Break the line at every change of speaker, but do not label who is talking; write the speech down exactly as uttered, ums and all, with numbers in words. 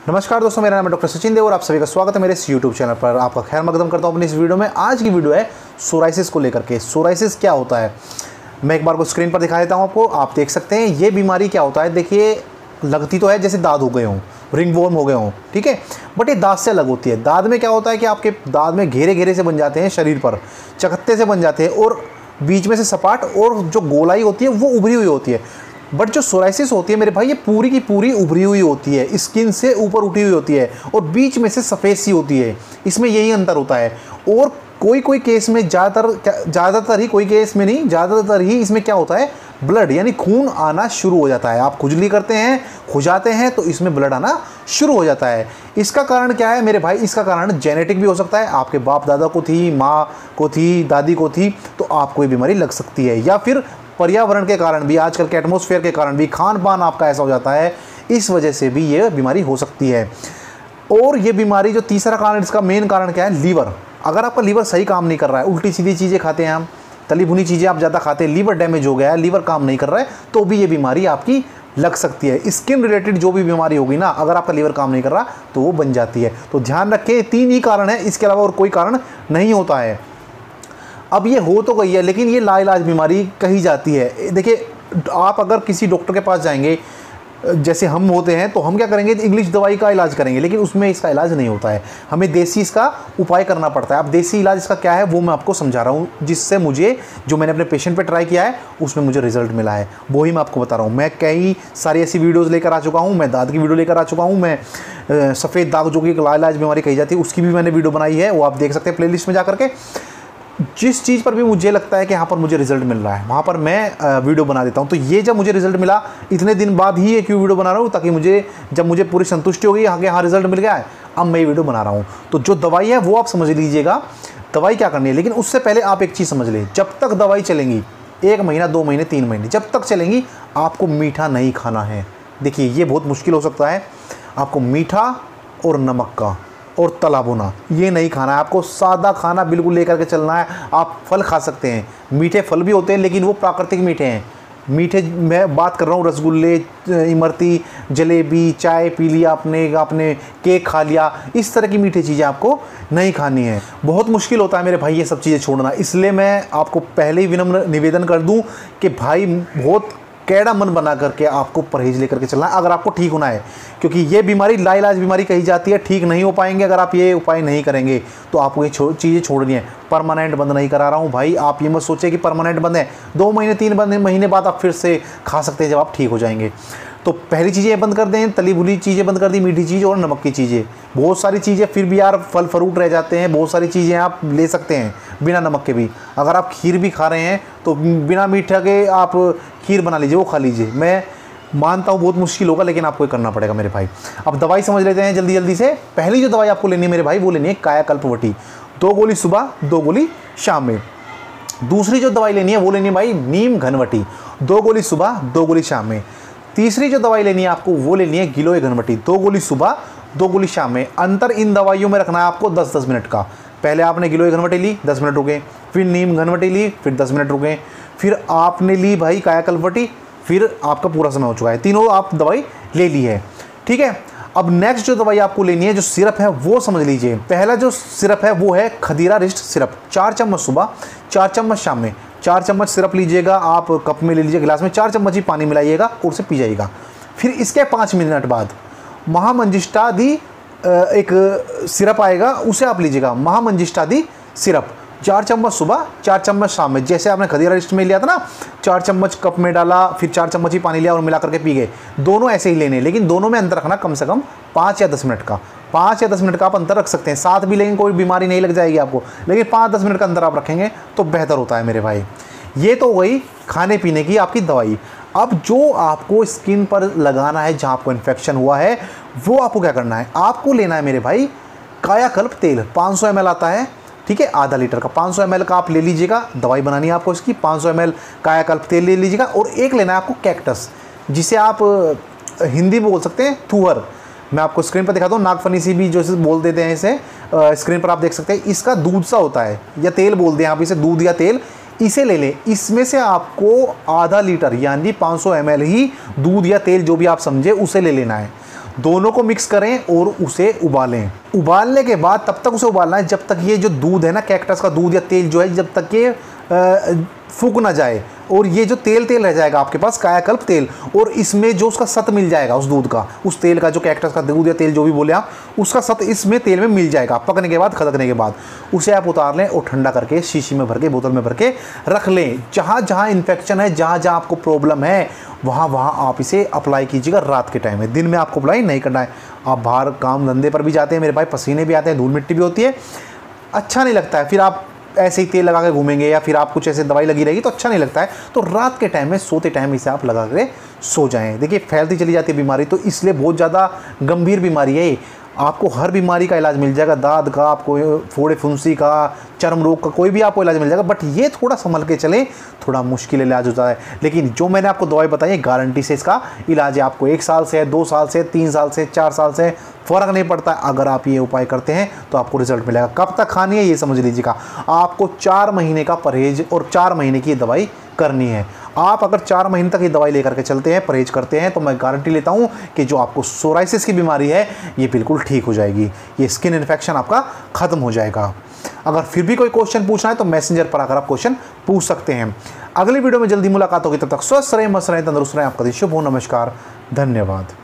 नमस्कार दोस्तों, मेरा नाम है डॉक्टर सचिन देव और आप सभी का स्वागत है मेरे इस यूट्यूब चैनल पर। आपका खैर मकदम करता हूँ अपनी इस वीडियो में। आज की वीडियो है सोराइसिस को लेकर के। सोराइसिस क्या होता है मैं एक बार को स्क्रीन पर दिखा देता हूँ आपको। आप देख सकते हैं ये बीमारी क्या होता है। देखिए, लगती तो है जैसे दाद हो गए हों, रिंग वॉर्म हो गए हों, ठीक है, बट ये दाद से अलग होती है। दाद में क्या होता है कि आपके दाद में घेरे घेरे से बन जाते हैं, शरीर पर चकत्ते से बन जाते हैं और बीच में से सपाट और जो गोलाई होती है वो उभरी हुई होती है। बट जो सोराइसिस होती है मेरे भाई, ये पूरी की पूरी उभरी हुई होती है, स्किन से ऊपर उठी हुई होती है और बीच में से सफ़ेद सी होती है। इसमें यही अंतर होता है। और कोई कोई केस में ज़्यादातर ज़्यादातर ही कोई केस में नहीं ज़्यादातर ही इसमें क्या होता है, ब्लड यानी खून आना शुरू हो जाता है। आप खुजली करते हैं, खुजाते हैं तो इसमें ब्लड आना शुरू हो जाता है। इसका कारण क्या है मेरे भाई? इसका कारण जेनेटिक भी हो सकता है। आपके बाप दादा को थी, माँ को थी, दादी को थी, तो आपको ये बीमारी लग सकती है। या फिर पर्यावरण के कारण भी, आजकल के एटमॉस्फेयर के कारण भी, खान पान आपका ऐसा हो जाता है, इस वजह से भी ये बीमारी हो सकती है। और ये बीमारी जो तीसरा कारण, इसका मेन कारण क्या है? लीवर। अगर आपका लीवर सही काम नहीं कर रहा है, उल्टी सीधी चीज़ें खाते हैं हम, तली भुनी चीज़ें आप ज़्यादा खाते हैं, लीवर डैमेज हो गया है, लीवर काम नहीं कर रहा है, तो भी ये बीमारी आपकी लग सकती है। स्किन रिलेटेड जो भी बीमारी होगी ना, अगर आपका लीवर काम नहीं कर रहा तो वो बन जाती है। तो ध्यान रखें, तीन ही कारण है, इसके अलावा और कोई कारण नहीं होता है। अब ये हो तो गई है, लेकिन ये लाइलाज बीमारी कही जाती है। देखिए, आप अगर किसी डॉक्टर के पास जाएंगे, जैसे हम होते हैं, तो हम क्या करेंगे, इंग्लिश दवाई का इलाज करेंगे, लेकिन उसमें इसका इलाज नहीं होता है। हमें देसी इसका उपाय करना पड़ता है। अब देसी इलाज इसका क्या है वो मैं आपको समझा रहा हूँ, जिससे मुझे, जो मैंने अपने पेशेंट पे ट्राई किया है उसमें मुझे रिजल्ट मिला है, वो ही मैं आपको बता रहा हूँ। मैं कई सारी ऐसी वीडियोज़ लेकर आ चुका हूँ। मैं दाद की वीडियो लेकर आ चुका हूँ। मैं सफ़ेद दाग जो कि लाइलाज बीमारी कही जाती है, उसकी भी मैंने वीडियो बनाई है, वो आप देख सकते हैं प्ले लिस्ट में जा करके। जिस चीज़ पर भी मुझे लगता है कि यहाँ पर मुझे रिजल्ट मिल रहा है, वहाँ पर मैं वीडियो बना देता हूँ। तो ये जब मुझे रिजल्ट मिला, इतने दिन बाद ही ये क्यों वीडियो बना रहा हूँ, ताकि मुझे जब मुझे पूरी संतुष्टि होगी आगे, हाँ रिजल्ट मिल गया है, अब मैं ये वीडियो बना रहा हूँ। तो जो दवाई है वो आप समझ लीजिएगा, दवाई क्या करनी है। लेकिन उससे पहले आप एक चीज़ समझ लें, जब तक दवाई चलेंगी, एक महीना, दो महीने, तीन महीने, जब तक चलेंगी, आपको मीठा नहीं खाना है। देखिए, ये बहुत मुश्किल हो सकता है। आपको मीठा और नमक का और तला भुना ये नहीं खाना है। आपको सादा खाना बिल्कुल लेकर के चलना है। आप फल खा सकते हैं, मीठे फल भी होते हैं, लेकिन वो प्राकृतिक मीठे हैं। मीठे मैं बात कर रहा हूँ, रसगुल्ले, इमरती, जलेबी, चाय पी लिया आपने, आपने केक खा लिया, इस तरह की मीठी चीज़ें आपको नहीं खानी है। बहुत मुश्किल होता है मेरे भाई ये सब चीज़ें छोड़ना। इसलिए मैं आपको पहले ही विनम्र निवेदन कर दूँ कि भाई बहुत कैड़ा मन बना करके आपको परहेज लेकर के चलना है, अगर आपको ठीक होना है। क्योंकि ये बीमारी लाइलाज बीमारी कही जाती है। ठीक नहीं हो पाएंगे अगर आप ये उपाय नहीं करेंगे, तो आपको ये छो, चीज़ें छोड़नी है। परमानेंट बंद नहीं करा रहा हूँ भाई, आप ये मत सोचिए कि परमानेंट बंद है। दो महीने तीन महीने बाद आप फिर से खा सकते हैं जब आप ठीक हो जाएंगे। तो पहली चीज़ें बंद कर दें, तली भुनी चीज़ें बंद कर दी, मीठी चीज़ और नमक की चीज़ें। बहुत सारी चीज़ें फिर भी यार फल फ्रूट रह जाते हैं, बहुत सारी चीज़ें आप ले सकते हैं बिना नमक के भी। अगर आप खीर भी खा रहे हैं तो बिना मीठा के आप खीर बना लीजिए, वो खा लीजिए। मैं मानता हूँ बहुत मुश्किल होगा, लेकिन आपको ये करना पड़ेगा मेरे भाई। अब दवाई समझ लेते हैं जल्दी जल्दी से। पहली जो दवाई आपको लेनी है मेरे भाई, वो लेनी है कायाकल्पवटी। दो गोली सुबह, दो गोली शाम में। दूसरी जो दवाई लेनी है वो लेनी है भाई नीम घनवटी। दो गोली सुबह, दो गोली शाम में। तीसरी जो दवाई लेनी है आपको वो लेनी है गिलोय घनवटी। दो गोली सुबह, दो गोली शाम में। अंतर इन दवाइयों में रखना है आपको दस दस मिनट का। पहले आपने गिलोय घनवटी ली, दस मिनट रुके, फिर नीम घनवटी ली, फिर दस मिनट रुके, फिर आपने ली भाई कायाकल्पवटी, फिर आपका पूरा समय हो चुका है। तीनों आप दवाई ले ली है, ठीक है। अब नेक्स्ट जो दवाई आपको लेनी है, जो सिरप है वो समझ लीजिए। पहला जो सिरप है वो है खदीरा रिस्ट सिरप। चार चम्मच सुबह, चार चम्मच शाम में। चार चम्मच सिरप लीजिएगा, आप कप में ले लीजिए, गिलास में चार चम्मच ही पानी मिलाइएगा और उसे पी जाइएगा। फिर इसके पाँच मिनट बाद महामंजिष्टादि एक सिरप आएगा, उसे आप लीजिएगा, महामंजिष्टादि सिरप। चार चम्मच सुबह, चार चम्मच शाम में। जैसे आपने खदीरा रिस्ट में लिया था ना, चार चम्मच कप में डाला, फिर चार चम्मच ही पानी लिया और मिला करके पी गए। दोनों ऐसे ही लेने, लेकिन दोनों में अंतर रखना कम से कम पाँच या दस मिनट का। पाँच या दस मिनट का आप अंतर रख सकते हैं, साथ भी लेकिन कोई बीमारी नहीं लग जाएगी आपको, लेकिन पाँच दस मिनट का अंतर आप रखेंगे तो बेहतर होता है मेरे भाई। ये तो वही खाने पीने की आपकी दवाई। अब जो आपको स्किन पर लगाना है, जहाँ आपको इन्फेक्शन हुआ है, वो आपको क्या करना है, आपको लेना है मेरे भाई कायाकल्प तेल। पाँच सौ एम एल आता है, ठीक है, आधा लीटर का। पाँच सौ एम एल का आप ले लीजिएगा, दवाई बनानी है आपको इसकी। पाँच सौ एम एल कायाकल्प तेल ले लीजिएगा। और एक लेना है आपको कैक्टस, जिसे आप हिंदी में बोल सकते हैं तुअर। मैं आपको स्क्रीन पर दिखाता हूँ, नागफनी भी जो इसे बोल देते हैं, इसे स्क्रीन पर आप देख सकते हैं। इसका दूध सा होता है, या तेल बोलते हैं आप इसे, दूध या तेल। इसे ले लें। इसमें से आपको आधा लीटर यानी पाँच सौ एम एल ही दूध या तेल जो भी आप समझे उसे ले लेना है। दोनों को मिक्स करें और उसे उबालें। उबालने के बाद तब तक उसे उबालना है जब तक ये जो दूध है ना, कैक्टस का दूध या तेल जो है, जब तक ये फूक ना जाए और ये जो तेल तेल रह जाएगा आपके पास, कायाकल्प तेल, और इसमें जो उसका सत मिल जाएगा उस दूध का, उस तेल का, जो कैक्टस का दूध या तेल जो भी बोले आप, उसका सत इसमें तेल में मिल जाएगा। पकने के बाद, खदकने के बाद उसे आप उतार लें और ठंडा करके शीशी में भर के, बोतल में भर के रख लें। जहाँ जहाँ इन्फेक्शन है, जहाँ जहाँ आपको प्रॉब्लम है, वहाँ वहाँ आप इसे अप्लाई कीजिएगा रात के टाइम में। दिन में आपको अप्लाई नहीं करना है। आप बाहर काम धंधे पर भी जाते हैं मेरे भाई, पसीने भी आते हैं, धूल मिट्टी भी होती है, अच्छा नहीं लगता है। फिर आप ऐसे ही तेल लगा के घूमेंगे या फिर आप कुछ ऐसे दवाई लगी रहेगी तो अच्छा नहीं लगता है। तो रात के टाइम में, सोते टाइम इसे आप लगा के सो जाएं। देखिए फैलती चली जाती है बीमारी, तो इसलिए बहुत ज़्यादा गंभीर बीमारी है। आपको हर बीमारी का इलाज मिल जाएगा, दाद का, आपको फोड़े फुंसी का, चर्म रोग का, कोई भी आपको इलाज मिल जाएगा। बट ये थोड़ा संभल के चलें, थोड़ा मुश्किल इलाज होता है। लेकिन जो मैंने आपको दवाई बताई है, गारंटी से इसका इलाज है। आपको एक साल से, दो साल से, तीन साल से, चार साल से फ़र्क नहीं पड़ता। अगर आप ये उपाय करते हैं तो आपको रिजल्ट मिलेगा। कब तक खानी है ये समझ लीजिएगा। आपको चार महीने का परहेज और चार महीने की दवाई करनी है। आप अगर चार महीने तक ये दवाई लेकर के चलते हैं, परहेज करते हैं, तो मैं गारंटी लेता हूं कि जो आपको सोराइसिस की बीमारी है ये बिल्कुल ठीक हो जाएगी। ये स्किन इन्फेक्शन आपका ख़त्म हो जाएगा। अगर फिर भी कोई क्वेश्चन पूछना है तो मैसेंजर पर आकर आप क्वेश्चन पूछ सकते हैं। अगली वीडियो में जल्दी मुलाकात होगी, तब तक स्वस्थ रहें, मस्त रहें, तंदुरुस्त रहें। आपका दिन शुभ हो। नमस्कार, धन्यवाद।